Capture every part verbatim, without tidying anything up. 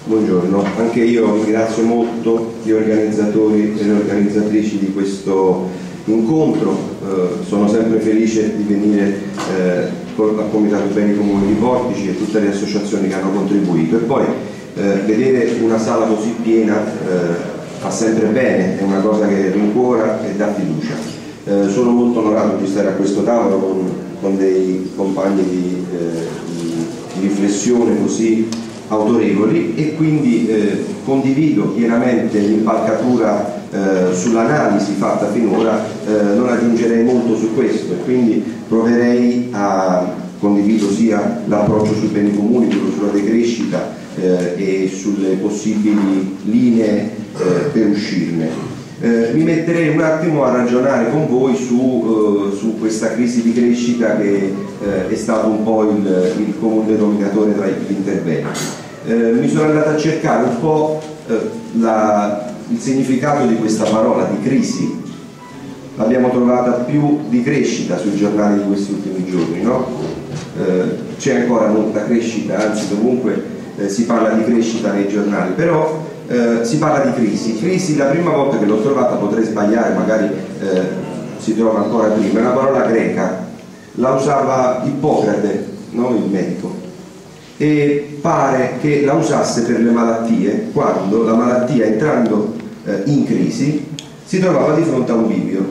Buongiorno, anche io ringrazio molto gli organizzatori e le organizzatrici di questo incontro, eh, sono sempre felice di venire eh, al Comitato Beni Comuni di Portici e tutte le associazioni che hanno contribuito, e poi eh, vedere una sala così piena eh, fa sempre bene, è una cosa che rincuora e dà fiducia. Eh, sono molto onorato di stare a questo tavolo con, con dei compagni di, eh, di, di riflessione così autorevoli, e quindi eh, condivido pienamente l'impalcatura eh, sull'analisi fatta finora, eh, non aggiungerei molto su questo, e quindi proverei a condivido sia l'approccio sui beni comuni, quello sulla decrescita eh, e sulle possibili linee eh, per uscirne. Eh, mi metterei un attimo a ragionare con voi su, eh, su questa crisi di crescita che eh, è stato un po' il, il comune denominatore tra gli interventi. Eh, mi sono andato a cercare un po' eh, la, il significato di questa parola, di crisi. L'abbiamo trovata più di crescita sui giornali di questi ultimi giorni, no? Eh, c'è ancora molta crescita, anzi comunque eh, si parla di crescita nei giornali, però Eh, si parla di crisi. Crisi, la prima volta che l'ho trovata, potrei sbagliare, magari eh, si trova ancora prima, è una parola greca, la usava Ippocrate, no? Il medico, e pare che la usasse per le malattie, quando la malattia, entrando eh, in crisi, si trovava di fronte a un bivio: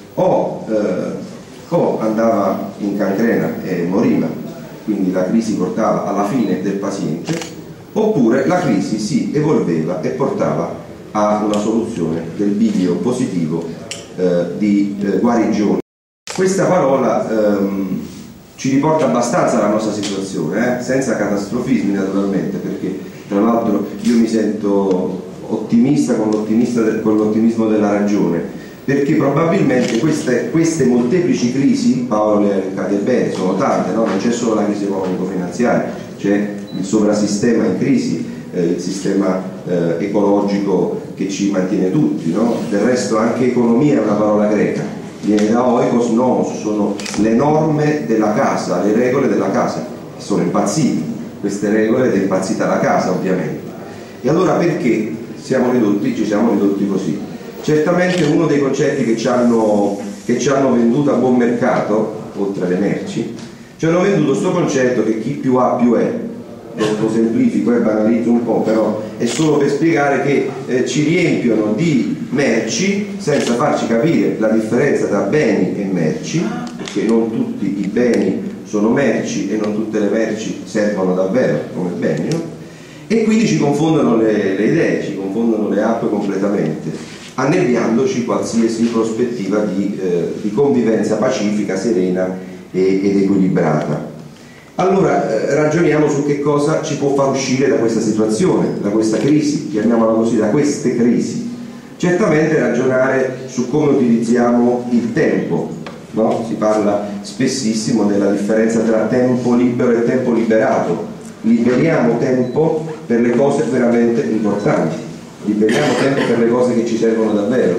o, eh, o andava in cancrena e moriva, quindi la crisi portava alla fine del paziente, oppure la crisi si evolveva e portava a una soluzione del bivio positivo eh, di eh, guarigione. Questa parola ehm, ci riporta abbastanza alla nostra situazione, eh? Senza catastrofismi naturalmente, perché tra l'altro io mi sento ottimista con l'ottimismo della ragione, perché probabilmente queste, queste molteplici crisi, Paolo le ha elencate bene, sono tante, no? Non c'è solo la crisi economico-finanziaria, c'è il sovrasistema in crisi, eh, il sistema eh, ecologico che ci mantiene tutti, no? Del resto anche economia è una parola greca, viene da oikos nous, sono le norme della casa, le regole della casa, sono impazziti, queste regole ed è impazzita la casa ovviamente. E allora perché siamo ridotti, ci siamo ridotti così? Certamente uno dei concetti che ci hanno, che ci hanno venduto a buon mercato, oltre alle merci, ci hanno venduto questo concetto che chi più ha più è. Lo semplifico e banalizzo un po', però è solo per spiegare che eh, ci riempiono di merci senza farci capire la differenza tra beni e merci, perché non tutti i beni sono merci e non tutte le merci servono davvero come beni, no? E quindi ci confondono le, le idee, ci confondono le acque completamente, annebbiandoci qualsiasi prospettiva di, eh, di convivenza pacifica, serena e, ed equilibrata. Allora eh, ragioniamo su che cosa ci può far uscire da questa situazione, da questa crisi, chiamiamola così, da queste crisi. Certamente ragionare su come utilizziamo il tempo, no? Si parla spessissimo della differenza tra tempo libero e tempo liberato. Liberiamo tempo per le cose veramente importanti, liberiamo tempo per le cose che ci servono davvero.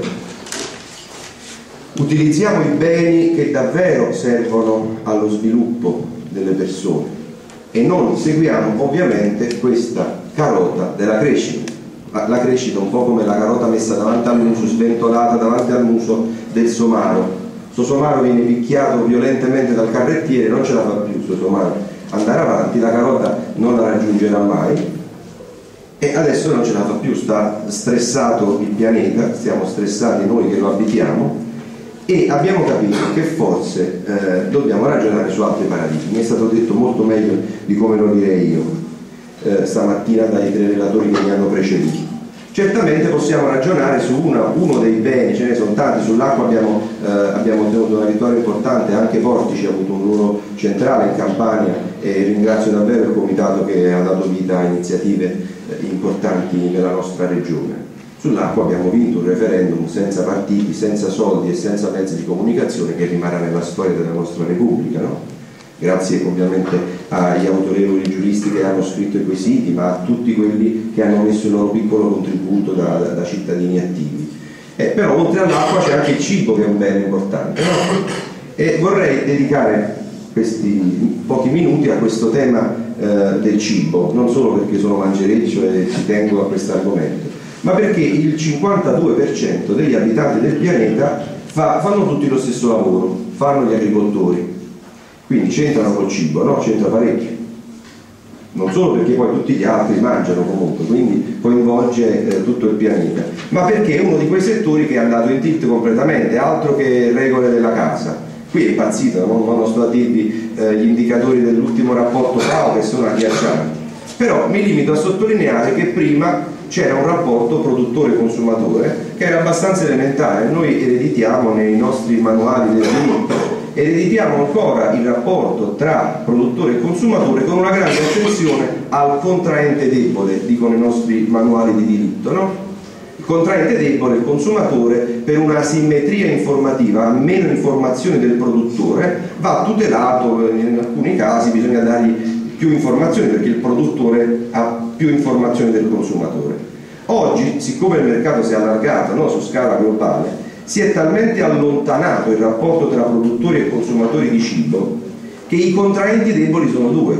Utilizziamo i beni che davvero servono allo sviluppo delle persone e non seguiamo ovviamente questa carota della crescita. La, la crescita è un po' come la carota messa davanti al muso, sventolata davanti al muso del somaro. Sto somaro viene picchiato violentemente dal carrettiere, non ce la fa più sto somaro andare avanti, la carota non la raggiungerà mai e adesso non ce la fa più, sta stressato il pianeta, stiamo stressati noi che lo abitiamo, e abbiamo capito che forse eh, dobbiamo ragionare su altri paradigmi. Mi è stato detto molto meglio di come lo direi io eh, stamattina dai tre relatori che mi hanno preceduto. Certamente possiamo ragionare su una, uno dei beni, ce ne sono tanti, sull'acqua abbiamo, eh, abbiamo ottenuto una vittoria importante, anche Portici ha avuto un ruolo centrale in Campania e ringrazio davvero il comitato che ha dato vita a iniziative eh, importanti nella nostra regione. Sull'acqua abbiamo vinto un referendum senza partiti, senza soldi e senza mezzi di comunicazione che rimarrà nella storia della nostra Repubblica, no? Grazie ovviamente agli autorevoli giuristi che hanno scritto i quesiti, ma a tutti quelli che hanno messo il loro piccolo contributo da, da, da cittadini attivi. Eh, però oltre all'acqua c'è anche il cibo che è un bene importante, no? E vorrei dedicare questi pochi minuti a questo tema eh, del cibo, non solo perché sono mangereccio e ci tengo a questo argomento, ma perché il cinquantadue per cento degli abitanti del pianeta fa, fanno tutti lo stesso lavoro, fanno gli agricoltori, quindi c'entrano col cibo, no? C'entra parecchio, non solo perché poi tutti gli altri mangiano comunque, quindi coinvolge eh, tutto il pianeta, ma perché è uno di quei settori che è andato in tilt completamente, altro che regole della casa. Qui è impazzito, non, non sto a dirvi eh, gli indicatori dell'ultimo rapporto FAO che sono agghiaccianti, però mi limito a sottolineare che prima c'era un rapporto produttore-consumatore che era abbastanza elementare. Noi ereditiamo nei nostri manuali del diritto, ereditiamo ancora il rapporto tra produttore e consumatore con una grande attenzione al contraente debole, dicono i nostri manuali di diritto, no? Il contraente debole, il consumatore, per una simmetria informativa, a meno informazioni del produttore, va tutelato, in alcuni casi bisogna dargli più informazioni perché il produttore ha più informazioni del consumatore. Oggi, siccome il mercato si è allargato, no, su scala globale, si è talmente allontanato il rapporto tra produttori e consumatori di cibo che i contraenti deboli sono due: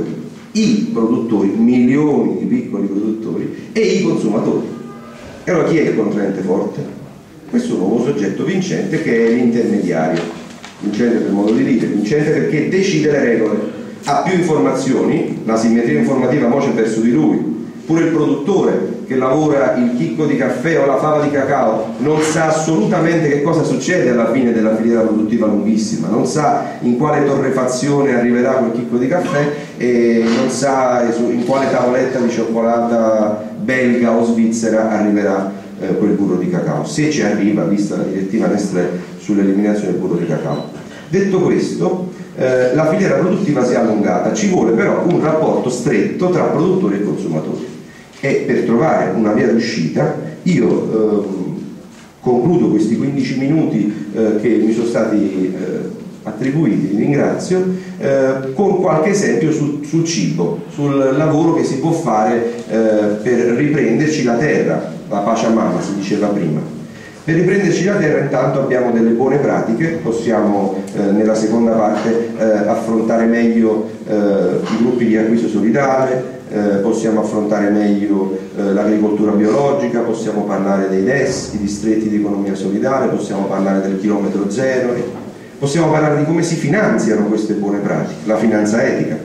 i produttori, milioni di piccoli produttori, e i consumatori. E allora chi è il contraente forte? Questo nuovo soggetto vincente che è l'intermediario, vincente per modo di dire, vincente perché decide le regole, ha più informazioni, la simmetria informativa mo c'è verso di lui. Pure il produttore che lavora il chicco di caffè o la fava di cacao non sa assolutamente che cosa succede alla fine della filiera produttiva lunghissima, non sa in quale torrefazione arriverà quel chicco di caffè e non sa in quale tavoletta di cioccolata belga o svizzera arriverà eh, quel burro di cacao, se ci arriva, vista la direttiva Nestlé sull'eliminazione del burro di cacao. Detto questo, eh, la filiera produttiva si è allungata, ci vuole però un rapporto stretto tra produttori e consumatori. E per trovare una via d'uscita io eh, concludo questi quindici minuti eh, che mi sono stati eh, attribuiti, vi ringrazio, eh, con qualche esempio su, sul cibo, sul lavoro che si può fare eh, per riprenderci la terra, la Pachamama si diceva prima. Per riprenderci la terra intanto abbiamo delle buone pratiche, possiamo eh, nella seconda parte eh, affrontare meglio eh, i gruppi di acquisto solidale, Eh, possiamo affrontare meglio eh, l'agricoltura biologica, possiamo parlare dei D E S, i distretti di economia solidale, possiamo parlare del chilometro zero, possiamo parlare di come si finanziano queste buone pratiche, la finanza etica.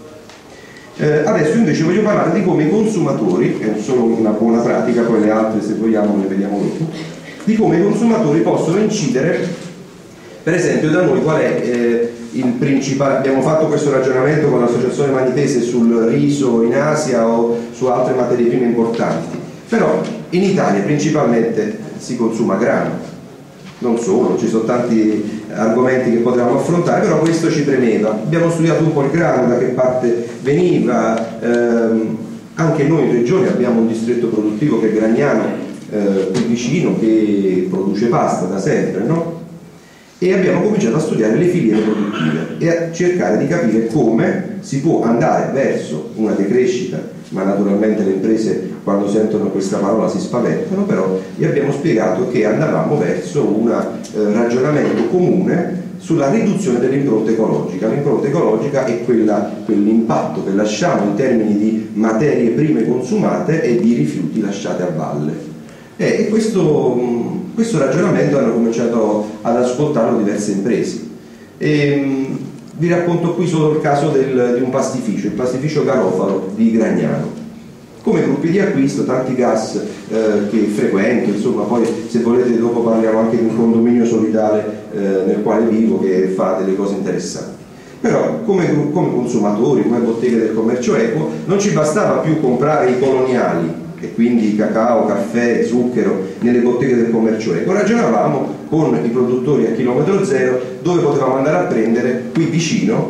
Eh, adesso invece voglio parlare di come i consumatori, è solo una buona pratica, poi le altre se vogliamo le vediamo dopo, di come i consumatori possono incidere, per esempio da noi qual è eh, il principale. Abbiamo fatto questo ragionamento con l'associazione Manitese sul riso in Asia o su altre materie prime importanti, però in Italia principalmente si consuma grano, non solo, ci sono tanti argomenti che potremmo affrontare, però questo ci premeva. Abbiamo studiato un po' il grano, da che parte veniva, ehm, anche noi in regione abbiamo un distretto produttivo che è Gragnano, eh, qui vicino, che produce pasta da sempre, no? E abbiamo cominciato a studiare le filiere produttive e a cercare di capire come si può andare verso una decrescita, ma naturalmente le imprese quando sentono questa parola si spaventano, però gli abbiamo spiegato che andavamo verso un eh, ragionamento comune sulla riduzione dell'impronta ecologica. L'impronta ecologica è quella, quell'impatto che lasciamo in termini di materie prime consumate e di rifiuti lasciati a valle. E questo Questo ragionamento hanno cominciato ad ascoltarlo diverse imprese. E, mh, vi racconto qui solo il caso del, di un pastificio, il pastificio Garofalo di Gragnano. Come gruppi di acquisto, tanti gas eh, che frequento, insomma, poi se volete dopo parliamo anche di un condominio solidale eh, nel quale vivo che fa delle cose interessanti. Però come, come consumatori, come botteghe del commercio equo, non ci bastava più comprare i coloniali, e quindi cacao, caffè, zucchero nelle botteghe del commercio equo. Ragionavamo con i produttori a chilometro zero dove potevamo andare a prendere qui vicino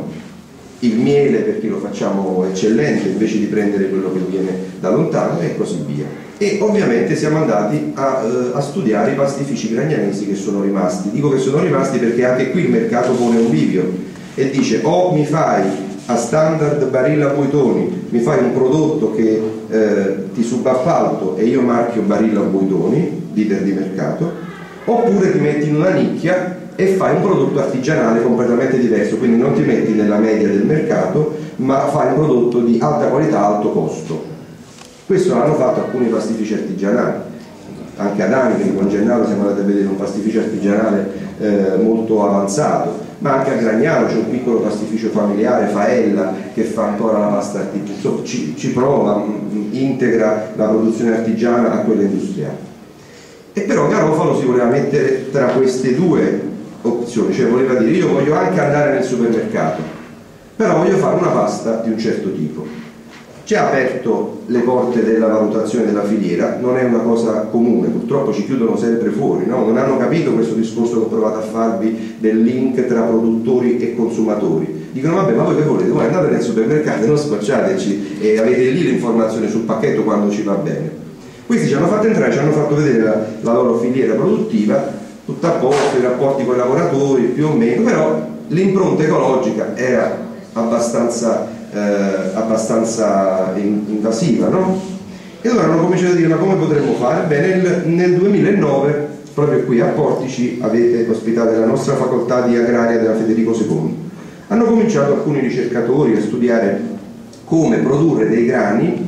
il miele, perché lo facciamo eccellente invece di prendere quello che viene da lontano, e così via. E ovviamente siamo andati a, a studiare i pastifici gragnanesi che sono rimasti. Dico che sono rimasti perché anche qui il mercato pone un bivio e dice: o mi fai a standard Barilla Buitoni, mi fai un prodotto che eh, ti subappalto e io marchio Barilla Buitoni, leader di mercato, oppure ti metti in una nicchia e fai un prodotto artigianale completamente diverso, quindi non ti metti nella media del mercato, ma fai un prodotto di alta qualità, alto costo. Questo l'hanno fatto alcuni pastifici artigianali, anche ad Angri con Gennaro siamo andati a vedere un pastificio artigianale eh, molto avanzato, ma anche a Gragnano c'è un piccolo pastificio familiare, Faella, che fa ancora la pasta artigianale, ci, ci prova, integra la produzione artigiana a quella industriale. E però Garofalo si voleva mettere tra queste due opzioni, cioè voleva dire io voglio anche andare nel supermercato, però voglio fare una pasta di un certo tipo. Ci ha aperto le porte della valutazione della filiera, non è una cosa comune, purtroppo ci chiudono sempre fuori, no? Non hanno capito questo discorso che ho provato a farvi del link tra produttori e consumatori. Dicono vabbè, ma voi che volete? Voi andate nel supermercato e non scocciateci e avete lì l'informazione sul pacchetto quando ci va bene. Questi ci hanno fatto entrare, ci hanno fatto vedere la, la loro filiera produttiva, tutta a posto, i rapporti con i lavoratori più o meno, però l'impronta ecologica era abbastanza Eh, abbastanza in, invasiva, no? E allora hanno cominciato a dire ma come potremmo fare? Beh, nel, nel duemilanove proprio qui a Portici avete ospitato la nostra facoltà di agraria della Federico secondo. Hanno cominciato alcuni ricercatori a studiare come produrre dei grani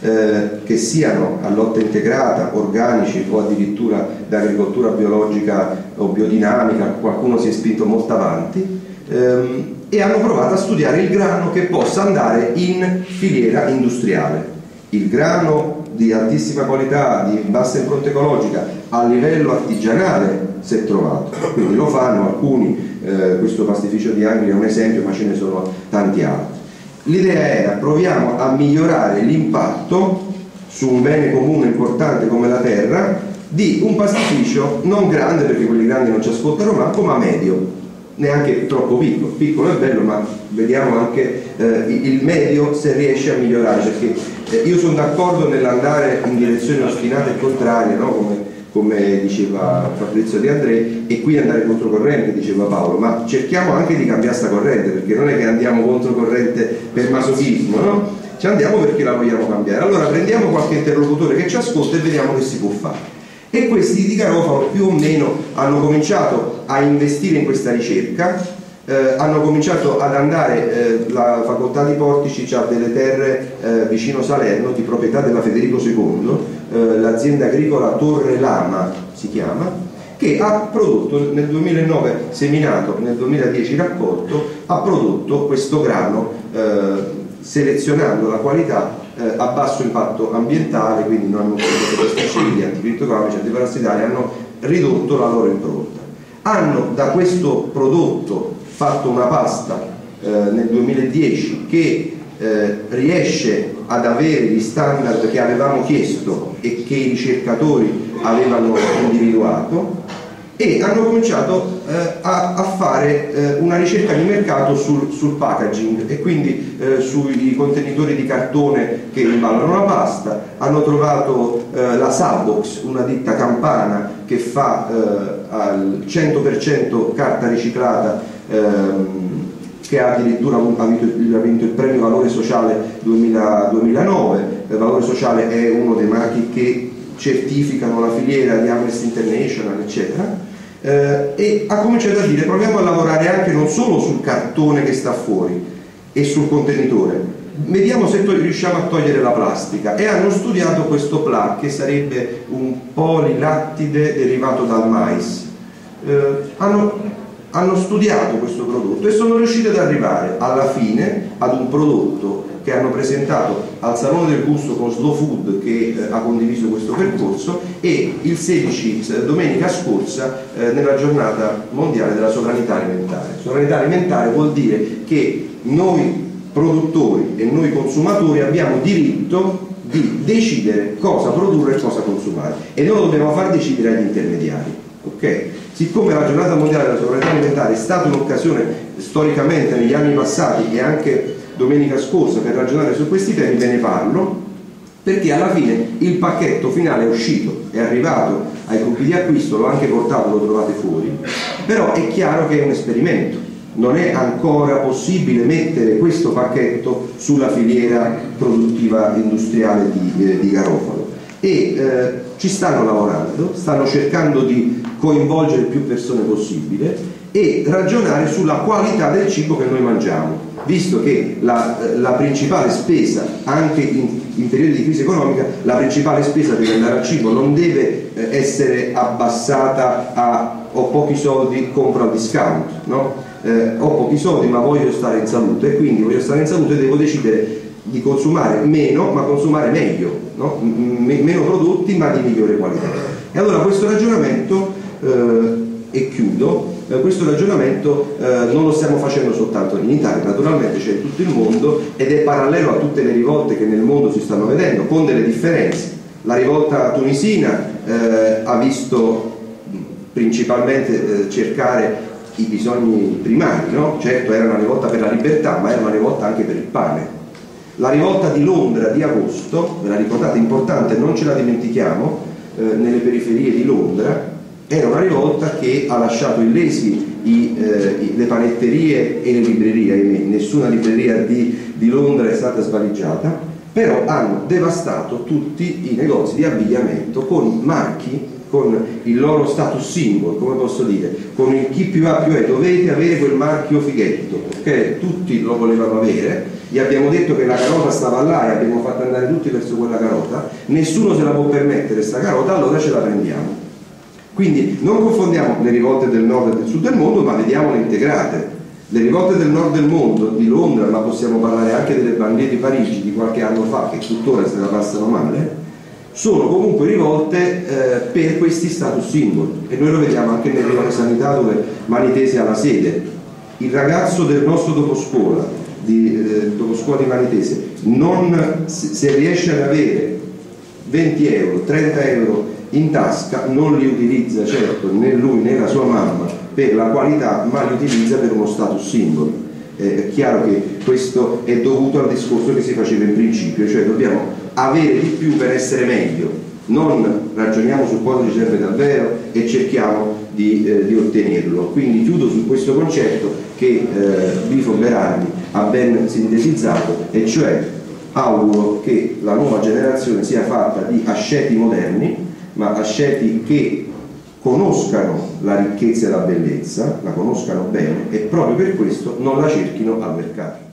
eh, che siano a lotta integrata, organici o addirittura da agricoltura biologica o biodinamica, qualcuno si è spinto molto avanti, ehm, e hanno provato a studiare il grano che possa andare in filiera industriale. Il grano di altissima qualità, di bassa impronta ecologica, a livello artigianale si è trovato, quindi lo fanno alcuni, eh, questo pastificio di Angri è un esempio, ma ce ne sono tanti altri. L'idea era proviamo a migliorare l'impatto su un bene comune importante come la terra di un pastificio non grande, perché quelli grandi non ci ascoltano manco, ma medio, neanche troppo piccolo. Piccolo è bello, ma vediamo anche eh, il medio se riesce a migliorare, perché eh, io sono d'accordo nell'andare in direzione ostinata e contraria, no? come, come diceva Fabrizio De André, e qui andare controcorrente, diceva Paolo, ma cerchiamo anche di cambiare sta corrente, perché non è che andiamo controcorrente per masochismo, no? Ci andiamo perché la vogliamo cambiare. Allora prendiamo qualche interlocutore che ci ascolta e vediamo che si può fare. E questi di Garofalo più o meno hanno cominciato a investire in questa ricerca, eh, hanno cominciato ad andare, eh, la facoltà di Portici ha delle terre eh, vicino Salerno di proprietà della Federico secondo, eh, l'azienda agricola Torre Lama si chiama, che ha prodotto nel duemilanove seminato, nel duemiladieci raccolto, ha prodotto questo grano eh, selezionando la qualità eh, a basso impatto ambientale, quindi non hanno usato pesticidi, anticrittocamici, antiparassitari, hanno ridotto la loro impronta. Hanno da questo prodotto fatto una pasta eh, nel duemiladieci che eh, riesce ad avere gli standard che avevamo chiesto e che i ricercatori avevano individuato, e hanno cominciato eh, a, a fare eh, una ricerca di mercato sul, sul packaging e quindi eh, sui contenitori di cartone che imballano la pasta. Hanno trovato eh, la Sabox, una ditta campana che fa eh, al cento per cento carta riciclata, ehm, che ha addirittura ha vinto, ha vinto il premio Valore Sociale duemila, duemilanove. Il Valore Sociale è uno dei marchi che certificano la filiera di Amnesty International, eccetera. Eh, e ha cominciato a dire proviamo a lavorare anche non solo sul cartone che sta fuori e sul contenitore, vediamo se riusciamo a togliere la plastica, e hanno studiato questo P L A, che sarebbe un polilattide derivato dal mais. Eh, hanno, hanno studiato questo prodotto e sono riusciti ad arrivare alla fine ad un prodotto che hanno presentato al Salone del Gusto con Slow Food, che eh, ha condiviso questo percorso, e il sedici domenica scorsa eh, nella giornata mondiale della sovranità alimentare. Sovranità alimentare vuol dire che noi produttori e noi consumatori abbiamo diritto di decidere cosa produrre e cosa consumare, e non lo dobbiamo far decidere agli intermediari. Okay? Siccome la giornata mondiale della sovranità alimentare è stata un'occasione storicamente negli anni passati e anche domenica scorsa per ragionare su questi temi, ve ne parlo, perché alla fine il pacchetto finale è uscito, è arrivato ai gruppi di acquisto, l'ho anche portato, lo trovate fuori, però è chiaro che è un esperimento, non è ancora possibile mettere questo pacchetto sulla filiera produttiva industriale di, eh, di Garofalo, e eh, ci stanno lavorando, stanno cercando di coinvolgere più persone possibile e ragionare sulla qualità del cibo che noi mangiamo, visto che la, la principale spesa, anche in, in periodi di crisi economica, la principale spesa deve andare al cibo, non deve eh, essere abbassata a ho pochi soldi, compro al discount, no? Eh, ho pochi soldi ma voglio stare in salute, e quindi voglio stare in salute e devo decidere di consumare meno ma consumare meglio, no? M- meno prodotti ma di migliore qualità. E allora questo ragionamento, eh, e chiudo, eh, questo ragionamento eh, non lo stiamo facendo soltanto in Italia, naturalmente c'è in tutto il mondo ed è parallelo a tutte le rivolte che nel mondo si stanno vedendo, con delle differenze. La rivolta tunisina eh, ha visto principalmente eh, cercare i bisogni primari, no? Certo era una rivolta per la libertà, ma era una rivolta anche per il pane. La rivolta di Londra di agosto, ve la ricordate, importante, non ce la dimentichiamo, eh, nelle periferie di Londra, era una rivolta che ha lasciato illesi i, eh, le panetterie e le librerie, nessuna libreria di, di Londra è stata svaligiata, però hanno devastato tutti i negozi di abbigliamento con marchi, con il loro status symbol, come posso dire, con il chi più ha più è, dovete avere quel marchio fighetto, ok? Tutti lo volevano avere, gli abbiamo detto che la carota stava là e abbiamo fatto andare tutti verso quella carota, nessuno se la può permettere questa carota, allora ce la prendiamo. Quindi non confondiamo le rivolte del nord e del sud del mondo, ma vediamole integrate. Le rivolte del nord del mondo, di Londra, ma possiamo parlare anche delle banlieue di Parigi di qualche anno fa, che tuttora se la passano male, sono comunque rivolte eh, per questi status symbol, e noi lo vediamo anche nel Rione Sanità, dove Manitese ha la sede. Il ragazzo del nostro doposcuola di, eh, doposcuola di Manitese non, se riesce ad avere venti euro, trenta euro in tasca, non li utilizza certo né lui né la sua mamma per la qualità, ma li utilizza per uno status symbol. Eh, è chiaro che questo è dovuto al discorso che si faceva in principio, cioè dobbiamo avere di più per essere meglio, non ragioniamo su cosa ci serve davvero e cerchiamo di, eh, di ottenerlo. Quindi chiudo su questo concetto che eh, Bifo Berardi ha ben sintetizzato, e cioè auguro che la nuova generazione sia fatta di asceti moderni, ma asceti che conoscano la ricchezza e la bellezza, la conoscano bene, e proprio per questo non la cerchino al mercato.